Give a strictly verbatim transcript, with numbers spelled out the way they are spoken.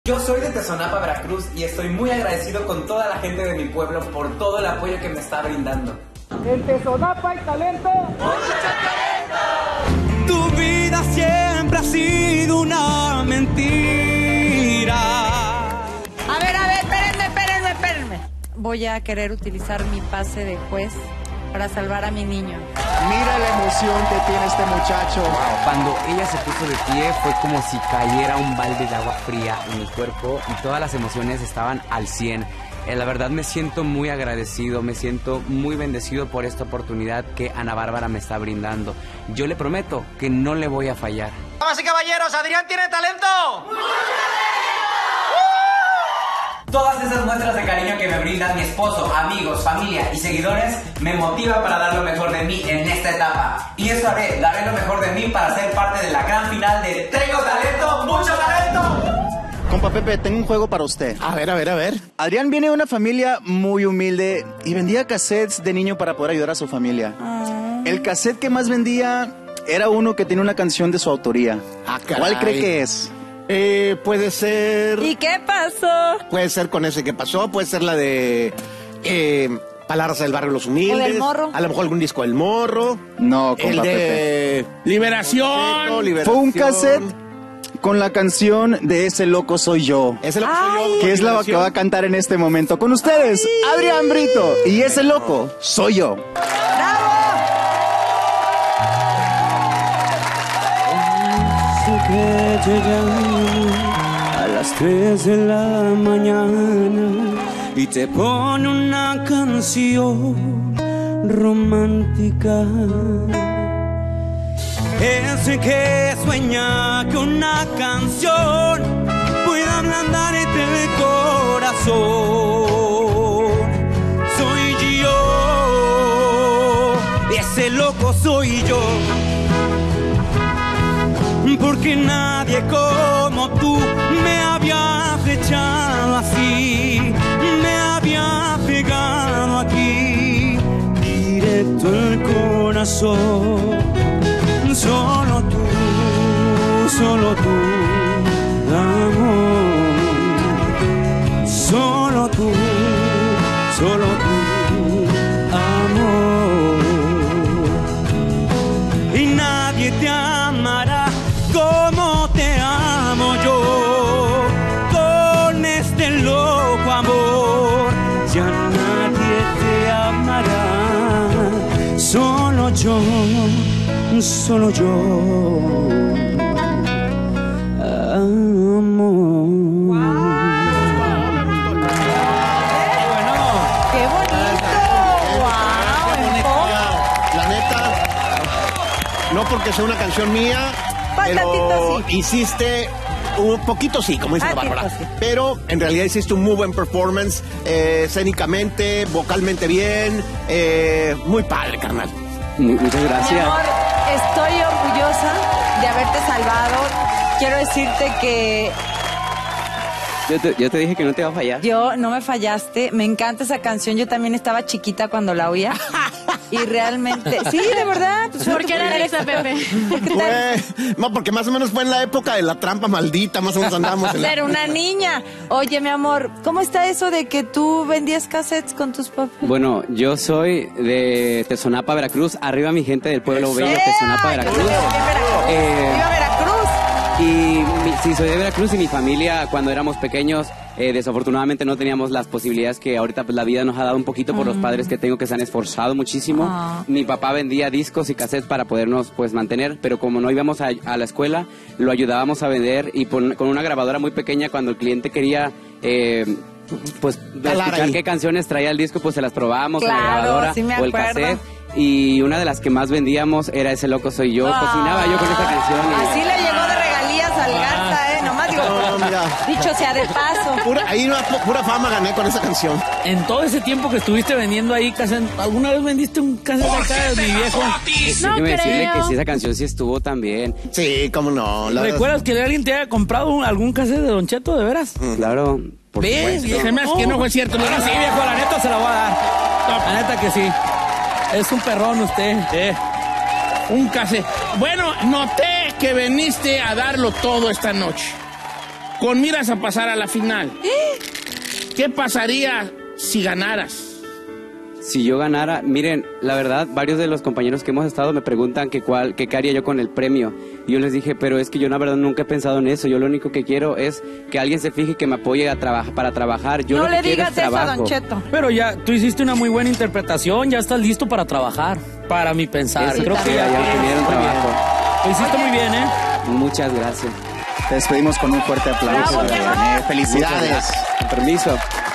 Yo soy de Tezonapa, Veracruz, y estoy muy agradecido con toda la gente de mi pueblo por todo el apoyo que me está brindando. En Tezonapa hay talento. ¡Mucho talento! Tu vida siempre ha sido una mentira. A ver, a ver, espérenme, espérenme, espérenme. Voy a querer utilizar mi pase de juez para salvar a mi niño. Mira la emoción que tiene este muchacho. Wow, cuando ella se puso de pie fue como si cayera un balde de agua fría en mi cuerpo y todas las emociones estaban al cien. Eh, la verdad me siento muy agradecido, me siento muy bendecido por esta oportunidad que Ana Bárbara me está brindando. Yo le prometo que no le voy a fallar. Damas y caballeros, ¿Adrián tiene talento? Todas esas muestras de cariño que me brindan mi esposo, amigos, familia y seguidores me motivan para dar lo mejor de mí en esta etapa. Y eso haré, daré lo mejor de mí para ser parte de la gran final de Tengo Talento, Mucho Talento. Compa Pepe, tengo un juego para usted. A ver, a ver, a ver. Adrián viene de una familia muy humilde y vendía cassettes de niño para poder ayudar a su familia. Oh. El cassette que más vendía era uno que tiene una canción de su autoría. Ah, caray. ¿Cuál cree que es? Eh, puede ser... ¿Y qué pasó? Puede ser con ese que pasó, puede ser la de... Eh, Palabras del Barrio Los Humildes. ¿O del Morro? A lo mejor algún disco del Morro. No, compa El de... Pepe. Liberación. Fue un cassette con la canción de Ese Loco Soy Yo. Ese Loco Soy Yo. Que es la que va a cantar en este momento. Con ustedes, ay, Adrián Brito. Y Ese Loco Soy Yo. ¡Bravo! Que te llamo a las tres de la mañana y te pone una canción romántica. Ese que sueña que una canción pueda ablandarte el corazón. Soy yo, ese loco soy yo. Porque nadie como tú me había echado así, me había pegado aquí, directo al corazón. Solo tú, solo tú, amor. Solo tú, solo tú, amor. Y nadie te amará como te amo yo, con este loco amor, ya nadie te amará, solo yo, solo yo, amor. ¡Qué bonito! ¡Wow! La neta, no porque sea una canción mía, pero sí. Hiciste un poquito sí, como dice ah, Bárbara. Sí. Pero en realidad hiciste un muy buen performance, eh, escénicamente, vocalmente bien, eh, muy padre, carnal. Muchas gracias. Mi amor, estoy orgullosa de haberte salvado. Quiero decirte que... Yo te, yo te dije que no te iba a fallar. Yo, no me fallaste. Me encanta esa canción. Yo también estaba chiquita cuando la oía. Y realmente... Sí, de verdad. Pues, ¿Por qué la risa, Pepe? Fue, no, porque más o menos fue en la época de la trampa maldita. Más o menos andábamos en la... Era una niña. Oye, mi amor, ¿cómo está eso de que tú vendías cassettes con tus papás? Bueno, yo soy de Tezonapa, Veracruz. Arriba mi gente del pueblo bello, Tezonapa, Veracruz. Eh, ¡Viva Veracruz! Y mi, sí, soy de Veracruz y mi familia, cuando éramos pequeños, eh, desafortunadamente no teníamos las posibilidades que ahorita pues, la vida nos ha dado un poquito por uh-huh. los padres que tengo que se han esforzado muchísimo. Uh-huh. Mi papá vendía discos y cassettes para podernos pues mantener, pero como no íbamos a, a la escuela, lo ayudábamos a vender y por, con una grabadora muy pequeña cuando el cliente quería... Eh, pues escuchar ahí qué canciones traía el disco, pues se las probábamos, claro, la grabadora sí me o el cassette. Y una de las que más vendíamos era Ese Loco Soy Yo. Oh. Cocinaba yo con esa canción. Y... Así le llegó de regalías al Garza, ¿eh? Nomás digo, no, no, mira. Dicho sea de paso. Pura, ahí una pura fama gané con esa canción. En todo ese tiempo que estuviste vendiendo ahí, ¿alguna vez vendiste un cassette acá de mi viejo? No creo. Decirle que sí, esa canción sí estuvo también. Sí, cómo no. La ¿Recuerdas que alguien te haya comprado un, algún cassette de Don Cheto, de veras? Mm. Claro. Por ¿Ves? Se me hace que no fue cierto. No, sí, viejo, la neta se la voy a dar. La neta que sí. Es un perrón usted. Eh. Un cassette. Bueno, noté que viniste a darlo todo esta noche. con miras a pasar a la final, ¿qué pasaría si ganaras? Si yo ganara, miren, la verdad, varios de los compañeros que hemos estado me preguntan que cuál, que qué haría yo con el premio. Y yo les dije, pero es que yo la verdad nunca he pensado en eso. Yo lo único que quiero es que alguien se fije y que me apoye a trabajar para trabajar. Yo no lo le que quiero digas es eso a trabajo. Don Cheto. Pero ya, tú hiciste una muy buena interpretación, ya estás listo para trabajar, para mi pensar. Eso, Creo sí, que ya, ya tienes tuvieron muy bien. trabajo. Lo hiciste muy bien, ¿eh? Muchas gracias. Te despedimos con un fuerte aplauso. Bravo, mi amor. Felicidades. Con permiso.